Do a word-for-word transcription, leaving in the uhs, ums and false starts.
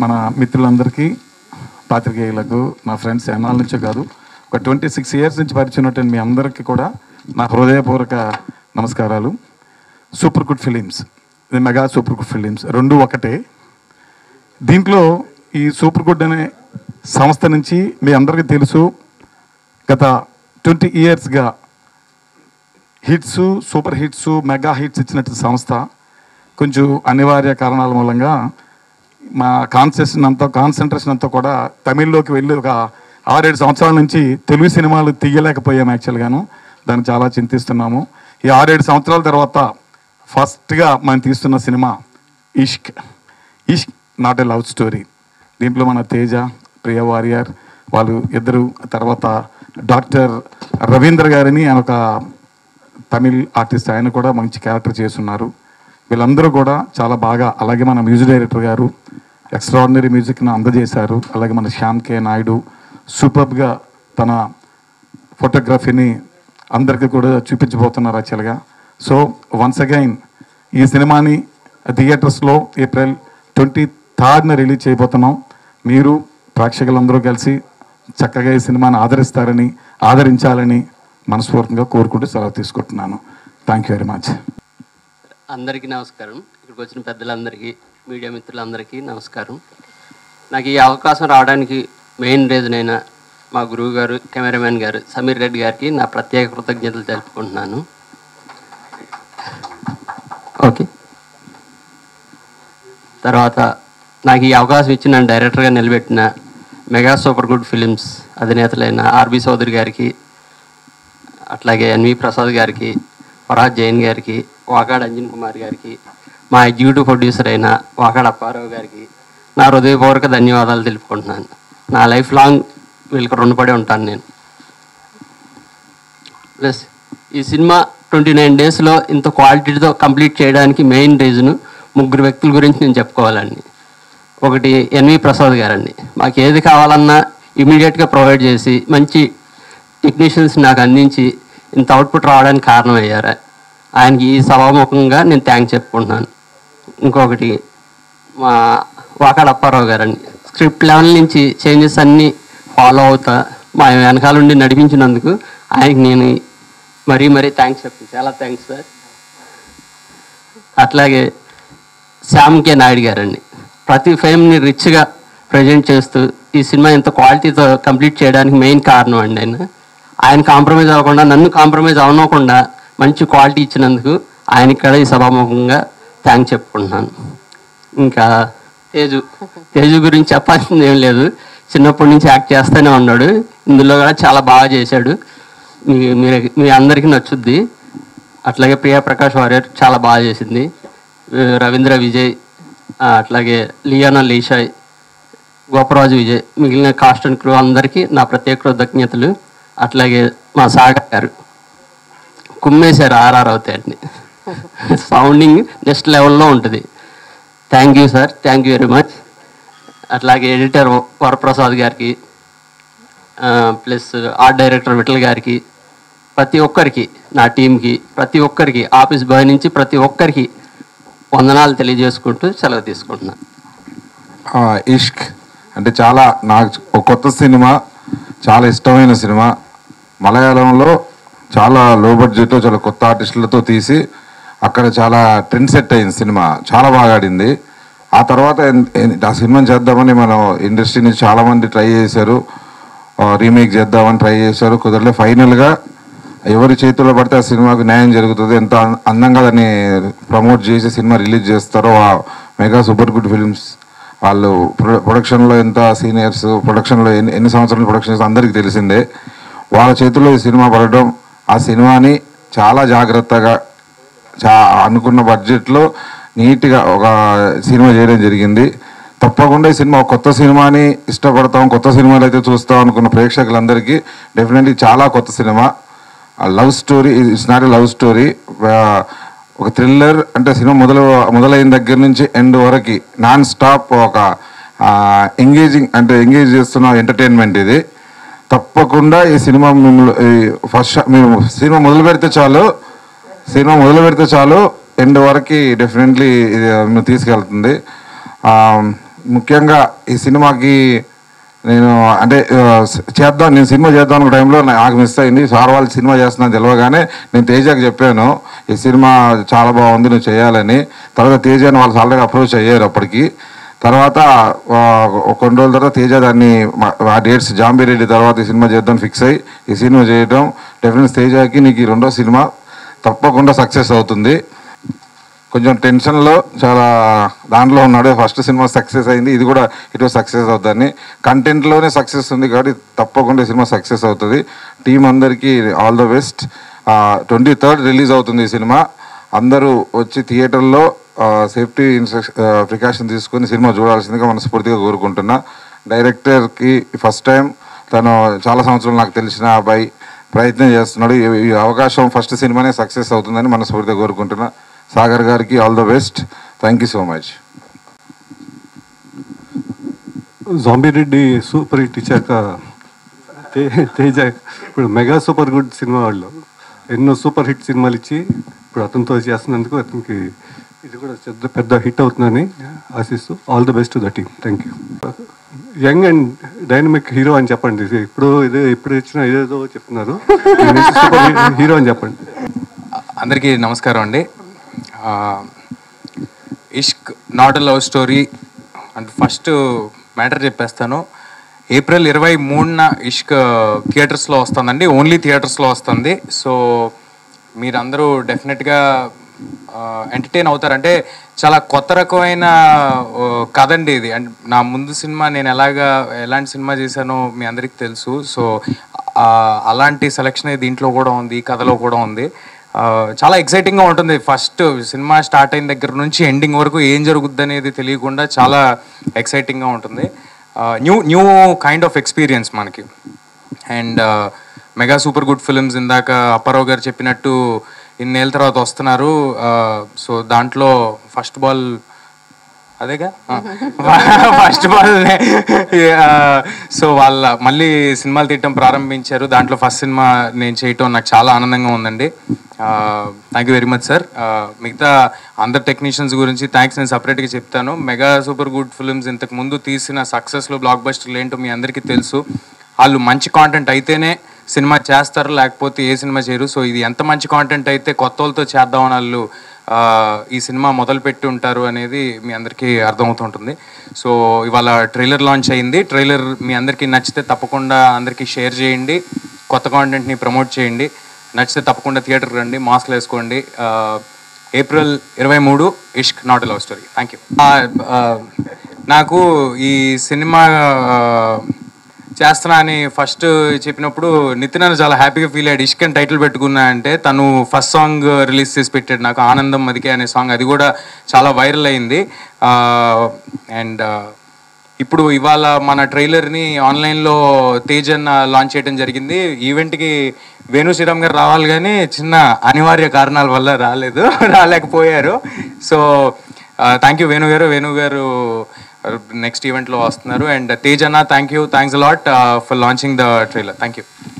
మన మిత్రులందరికీ, పాత్రికేయులకు, నా ఫ్రెండ్స్ ఎన్నాళ్ళ నుంచో కాదు ఒక ట్వంటీ సిక్స్ ఇయర్స్ నుంచి పరిచయం ఉన్నట్టు మీ అందరికీ కూడా నా హృదయపూర్వక నమస్కారాలు. సూపర్ గుడ్ ఫిలిమ్స్, ఇది మెగా సూపర్ గుడ్ ఫిలిమ్స్ రెండు ఒకటే. దీంట్లో ఈ సూపర్ గుడ్ అనే సంస్థ నుంచి మీ అందరికీ తెలుసు, గత ట్వంటీ ఇయర్స్గా hits, super hits, mega hits ఇచ్చినట్టు సంస్థ కొంచెం అనివార్య కారణాల మూలంగా మా కాన్సెషన్ అంతా కాన్సన్ట్రేషన్ అంతా కూడా తమిళ్లోకి వెళ్ళి ఒక ఆరేడు సంవత్సరాల నుంచి తెలుగు సినిమాలు తీయలేకపోయాము. యాక్చువల్గాను దాన్ని చాలా చింతిస్తున్నాము. ఈ ఆరేడు సంవత్సరాల తర్వాత ఫస్ట్గా మనం తీస్తున్న cinema Ishq. Ishq not a love story. దీంట్లో మన తేజ, ప్రియ వారియర్ వాళ్ళు ఇద్దరు, తర్వాత డాక్టర్ రవీంద్ర గారిని ఆయన ఒక తమిళ్ ఆర్టిస్ట్, ఆయన కూడా మంచి క్యారెక్టర్ చేస్తున్నారు. వీళ్ళందరూ కూడా చాలా బాగా, అలాగే మన మ్యూజిక్ డైరెక్టర్ గారు ఎక్స్ట్రాడినరీ మ్యూజిక్ని అందజేశారు. అలాగే మన శ్యామ్ కే నాయుడు సూపర్గా తన ఫోటోగ్రఫీని అందరికీ కూడా చూపించబోతున్నారు యాక్చువల్గా. సో వన్స్ అగైన్ ఈ సినిమాని థియేటర్స్లో ఏప్రిల్ ట్వంటీ థర్డ్న రిలీజ్ చేయబోతున్నాం. మీరు ప్రేక్షకులందరూ కలిసి చక్కగా ఈ సినిమాని ఆదరిస్తారని, ఆదరించాలని మనస్ఫూర్తిగా కోరుకుంటూ సెలవు తీసుకుంటున్నాను. Thank you very much. అందరికీ నమస్కారం. ఇక్కడికి వచ్చిన పెద్దలందరికీ, మీడియా మిత్రులందరికీ నమస్కారం. నాకు ఈ అవకాశం రావడానికి మెయిన్ రీజన్ అయిన మా గురువు గారు, కెమెరామెన్ గారు సమీర్ రెడ్డి గారికి నా ప్రత్యేక కృతజ్ఞతలు తెలుపుకుంటున్నాను. ఓకే, తర్వాత నాకు ఈ అవకాశం ఇచ్చి నన్ను డైరెక్టర్గా నిలబెట్టిన మెగా సూపర్ గుడ్ ఫిలిమ్స్ అధినేతలైన ఆర్బి చౌదరి గారికి, అట్లాగే ఎన్వి ప్రసాద్ గారికి, ఫరాజ్ జైన్ గారికి, వాకాడ అంజన్ కుమార్ గారికి, మా ఎగ్జిక్యూటివ్ ప్రొడ్యూసర్ అయిన వాకాడ అప్పారావు గారికి నా హృదయపూర్వక ధన్యవాదాలు తెలుపుకుంటున్నాను. నా లైఫ్ లాంగ్ వీళ్ళకి రుణపడి ఉంటాను నేను. ప్లస్ ఈ సినిమా ట్వంటీ నైన్ డేస్లో ఇంత క్వాలిటీతో కంప్లీట్ చేయడానికి మెయిన్ రీజను ముగ్గురు వ్యక్తుల గురించి నేను చెప్పుకోవాలండి. ఒకటి ఎన్వి ప్రసాద్ గారండి. మాకు ఏది కావాలన్నా ఇమీడియట్గా ప్రొవైడ్ చేసి మంచి టెక్నీషియన్స్ నాకు అందించి ఇంత అవుట్పుట్ రావడానికి కారణమయ్యారు. ఆయనకి ఈ సభాముఖంగా నేను థ్యాంక్స్ చెప్పుకుంటున్నాను. ఇంకొకటి మా వాకాడ అప్పారావు గారండి. స్క్రిప్ట్ లెవెల్ నుంచి చేంజెస్ అన్నీ ఫాలో అవుతా మా వెనకాల నుండి నడిపించినందుకు ఆయనకి నేను మరీ మరీ థ్యాంక్స్ చెప్తాను. చాలా థ్యాంక్స్ సార్. అట్లాగే శ్యామ్ కే నాయుడు గారండి. ప్రతి ఫేమ్ని రిచ్గా ప్రజెంట్ చేస్తూ ఈ సినిమా ఇంత క్వాలిటీతో కంప్లీట్ చేయడానికి మెయిన్ కారణం అండి. ఆయన ఆయన కాంప్రమైజ్ అవ్వకుండా, నన్ను కాంప్రమైజ్ అవ్వకుండా మంచి క్వాలిటీ ఇచ్చినందుకు ఆయనకి కూడా ఈ సభాముఖంగా థ్యాంక్స్ చెప్పుకుంటున్నాను. ఇంకా తేజు తేజు గురించి చెప్పాల్సింది ఏం లేదు. చిన్నప్పటి నుంచి యాక్ట్ చేస్తూనే ఉన్నాడు. ఇందులో కూడా చాలా బాగా చేశాడు. మీ మీరు మీ అందరికీ నచ్చుద్ది. అట్లాగే ప్రియా ప్రకాష్ వారియర్ చాలా బాగా చేసింది. రవీంద్ర విజయ్, అట్లాగే లియానా లీషాయ్, గోపరాజు విజయ్, మిగిలిన కాస్ట్ అండ్ క్రూ అందరికీ నా ప్రత్యేక కృతజ్ఞతలు. అట్లాగే మా సాగర్ గారు కుమ్మేశారు ఆర్ఆర్ అవుతాయండి. సౌండింగ్ నెక్స్ట్ లెవెల్లో ఉంటుంది. Thank you sir, thank you very much. అట్లాగే ఎడిటర్ వరప్రసాద్ గారికి, ప్లస్ ఆర్ట్ డైరెక్టర్ విఠల్ గారికి, ప్రతి ఒక్కరికి, నా టీంకి, ప్రతి ఒక్కరికి, ఆఫీస్ బాయ్ నుంచి ప్రతి ఒక్కరికి వందనాలు తెలియజేసుకుంటూ సెలవు తీసుకుంటున్నాను. ఇష్క్ అంటే చాలా నాకు ఒక కొత్త సినిమా, చాలా ఇష్టమైన సినిమా. మలయాళంలో చాలా లో బడ్జెట్లో చాలా కొత్త ఆర్టిస్టులతో తీసి అక్కడ చాలా ట్రెండ్ సెట్ అయింది సినిమా. చాలా బాగా ఆడింది. ఆ తర్వాత ఆ సినిమాని చేద్దామని మనం ఇండస్ట్రీ నుంచి చాలామంది ట్రై చేశారు, రీమేక్ చేద్దామని ట్రై చేశారు, కుదరలే. ఫైనల్గా ఎవరి చేతుల్లో పడితే ఆ సినిమాకు న్యాయం జరుగుతుంది, ఎంత అందంగా దాన్ని ప్రమోట్ చేసి సినిమా రిలీజ్ చేస్తారో ఆ మెగా సూపర్ గుడ్ ఫిల్మ్స్ వాళ్ళు ప్రొడక్షన్లో ఎంత సీనియర్స్, ప్రొడక్షన్లో ఎన్ని ఎన్ని సంవత్సరాలు ప్రొడక్షన్ చేస్తే అందరికీ తెలిసిందే. వాళ్ళ చేతుల్లో ఈ సినిమా పడడం, ఆ సినిమాని చాలా జాగ్రత్తగా చా అనుకున్న బడ్జెట్లో నీట్గా ఒక సినిమా చేయడం జరిగింది. తప్పకుండా ఈ సినిమా కొత్త సినిమాని ఇష్టపడతాం, కొత్త సినిమాలు అయితే చూస్తాం అనుకున్న ప్రేక్షకులందరికీ డెఫినెట్లీ చాలా కొత్త cinema. Love story, it's not a love story, ఒక థ్రిల్లర్. అంటే సినిమా మొదలు మొదలైన దగ్గర నుంచి ఎండ్ వరకు నాన్ స్టాప్ ఒక ఎంగేజింగ్, అంటే ఎంగేజ్ చేస్తున్న ఎంటర్టైన్మెంట్ ఇది. తప్పకుండా ఈ సినిమా మిమ్మల్ని ఫస్ట్ మేము సినిమా మొదలు పెడితే చాలు సినిమా మొదలు పెడితే చాలు ఎండ్ వరకు డెఫినెట్లీ ఇది తీసుకెళ్తుంది. ముఖ్యంగా ఈ సినిమాకి నేను అంటే చేద్దాం నేను సినిమా చేద్దాం అనుకున్న టైంలో నాకు మిస్ అయింది. సార్ వాళ్ళు సినిమా చేస్తున్నాను తెలియగానే నేను తేజకి చెప్పాను ఈ సినిమా చాలా బాగుంది నువ్వు చేయాలని. తర్వాత తేజని వాళ్ళు ఆల్రెడీ అప్రోచ్ అయ్యారు. అప్పటికి తర్వాత కొన్ని రోజుల తర్వాత తేజ దాన్ని ఆ డేట్స్ జాంబీరెడ్డి తర్వాత ఈ సినిమా చేద్దాం ఫిక్స్ అయ్యి ఈ సినిమా చేయడం డెఫినెట్స్ తేజకి నీకు ఈ రెండో సినిమా తప్పకుండా సక్సెస్ అవుతుంది. కొంచెం టెన్షన్లో చాలా దాంట్లో ఉన్నాడు. ఫస్ట్ సినిమా సక్సెస్ అయింది, ఇది కూడా ఇటు సక్సెస్ అవుతుందని. కంటెంట్లోనే సక్సెస్ ఉంది కాబట్టి తప్పకుండా సినిమా సక్సెస్ అవుతుంది. టీం అందరికీ all the best. Twenty third release అవుతుంది ఈ సినిమా. అందరూ వచ్చి థియేటర్లో సేఫ్టీ ఇన్స్ట్రక్షన్ ప్రికాషన్ తీసుకొని సినిమా చూడాల్సిందిగా మనస్ఫూర్తిగా కోరుకుంటున్నా. డైరెక్టర్కి ఫస్ట్ టైం తను చాలా సంవత్సరాలు నాకు తెలిసిన అబ్బాయి ప్రయత్నం చేస్తున్నాడు. ఈ అవకాశం ఫస్ట్ సినిమానే సక్సెస్ అవుతుందని మనస్ఫూర్తిగా కోరుకుంటున్నా. సాగర్ గారికి all the best. Thank you so much. Zombie Reddy super hit ఇచ్చాక తేజ ఇప్పుడు మెగా సూపర్ గుడ్ సినిమా వాళ్ళు ఎన్నో సూపర్ హిట్ సినిమాలు ఇచ్చి ఇప్పుడు అతనితో చేస్తున్నందుకు అతనికి ఇది కూడా పెద్ద పెద్ద హిట్ అవుతుందని ఆశిస్తూ all the best to the team. Thank you. Young and dynamic hero అని చెప్పండి. ఇప్పుడు ఇదే ఇప్పుడు ఇచ్చిన ఇదేదో చెప్తున్నారు, సూపర్ హీరో అని చెప్పండి. అందరికీ నమస్కారం అండి. Ishq not a love story అంటే ఫస్ట్ మ్యాటర్ చెప్పేస్తాను. ఏప్రిల్ ఇరవై మూడున ఇష్క్ థియేటర్స్లో వస్తుందండి, ఓన్లీ థియేటర్స్లో వస్తుంది. సో మీరందరూ డెఫినెట్గా ఎంటర్టైన్ అవుతారంటే చాలా కొత్త రకమైన కథ అండి ఇది. అండ్ నా ముందు సినిమా నేను ఎలాగా ఎలాంటి సినిమా చేశానో మీ అందరికీ తెలుసు. సో అలాంటి సెలెక్షన్ దీంట్లో కూడా ఉంది, కథలో కూడా ఉంది. చాలా ఎక్సైటింగ్గా ఉంటుంది. ఫస్ట్ సినిమా స్టార్ట్ అయిన దగ్గర నుంచి ఎండింగ్ వరకు ఏం జరుగుద్ది అనేది తెలియకుండా చాలా ఎక్సైటింగ్గా ఉంటుంది. New new kind of experience మనకి. And mega super good films ఇందాక అప్పారావు గారు చెప్పినట్టు ఇన్నేళ్ళ తర్వాత వస్తున్నారు. సో దాంట్లో ఫస్ట్ బాల్ అదేగా ఫస్ట్ బాల్ సో వాళ్ళ మళ్ళీ సినిమాలు తీయటం ప్రారంభించారు. దాంట్లో ఫస్ట్ సినిమా నేను చేయటం నాకు చాలా ఆనందంగా ఉందండి. Thank you very much sir. మిగతా అందరు టెక్నీషియన్స్ గురించి థ్యాంక్స్ నేను సపరేట్గా చెప్తాను. మెగా సూపర్ గుడ్ ఫిల్మ్స్ ఇంతకు ముందు తీసిన సక్సెస్లో బ్లాక్ బస్టర్లు ఏంటో మీ అందరికీ తెలుసు. వాళ్ళు మంచి కాంటెంట్ అయితేనే సినిమా చేస్తారు, లేకపోతే ఏ సినిమా చేయరు. సో ఇది ఎంత మంచి కాంటెంట్ అయితే కొత్త వాళ్ళతో చేద్దామని వాళ్ళు ఈ సినిమా మొదలుపెట్టి ఉంటారు అనేది మీ అందరికీ అర్థమవుతుంటుంది. సో ఇవాళ ట్రైలర్ లాంచ్ అయింది. ట్రైలర్ మీ అందరికీ నచ్చితే తప్పకుండా అందరికీ షేర్ చేయండి, కొత్త కాంటెంట్ని ప్రమోట్ చేయండి. నచ్చితే తప్పకుండా థియేటర్కి రండి, మాస్క్లు వేసుకోండి. ఏప్రిల్ ఇరవై మూడు Ishq not a love story. Thank you. నాకు ఈ సినిమా చేస్తున్నా అని ఫస్ట్ చెప్పినప్పుడు నితిన్ చాలా హ్యాపీగా ఫీల్ అయ్యాడు. ఇష్క్ అని టైటిల్ పెట్టుకున్నా అంటే తను ఫస్ట్ సాంగ్ రిలీజ్ చేసి పెట్టాడు నాకు, ఆనందం అదికే అనే సాంగ్. అది కూడా చాలా వైరల్ అయింది. అండ్ ఇప్పుడు ఇవాళ మన ట్రైలర్ని ఆన్లైన్లో తేజ్ అన్న లాంచ్ చేయడం జరిగింది. ఈవెంట్కి వేణు శ్రీరామ్ గారు రావాలి కానీ చిన్న అనివార్య కారణాల వల్ల రాలేదు రాలేకపోయారు. సో థ్యాంక్ యూ వేణు గారు. వేణు గారు నెక్స్ట్ ఈవెంట్లో వస్తున్నారు. అండ్ తేజ్ అన్న thank you, thanks a lot for launching the trailer. Thank you.